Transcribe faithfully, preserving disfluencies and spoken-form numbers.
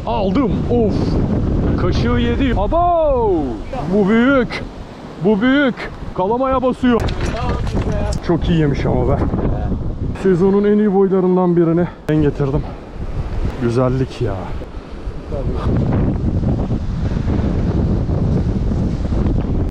Aldım. Of. Kaşığı yedi. Abo. Bu büyük. Bu büyük. Kalamaya basıyor. Çok iyi yemiş ama be. Sezonun en iyi boylarından birini ben getirdim. Güzellik ya.